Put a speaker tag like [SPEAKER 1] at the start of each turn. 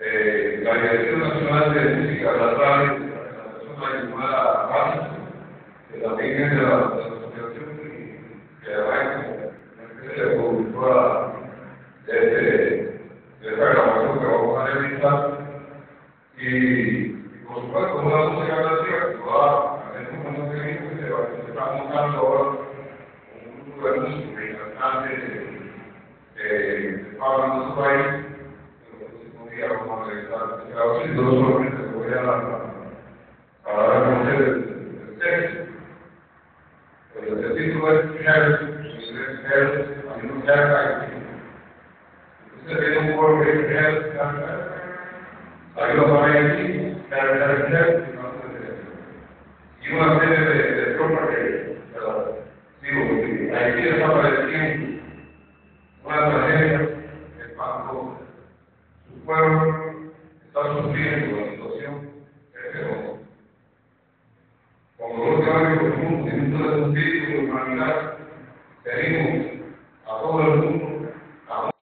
[SPEAKER 1] la Dirección Nacional de Música de la Radio, de la Federación llamada BASI, que también es de la asociación que va como una especie de productora de esta grabación que vamos a realizar. Y por supuesto, una música nativa que va a tener un conocimiento que se está montando ahora un grupo de músicos y cantantes que hablan de su país. Vamos a realizar esta grabación, yo solamente le voy a dar a conocer el texto. El título es Hair, en inglés Hair, a mí no Hair. Entonces tiene un coro que es Hair, ahí lo ponen aquí, Hair, y una serie de tropas que, digo, aquí desaparecieron una tragedia espantosa. Su pueblo está sufriendo la situación pero como los cambios profundos en un sentido de humanidad, pedimos a todo el mundo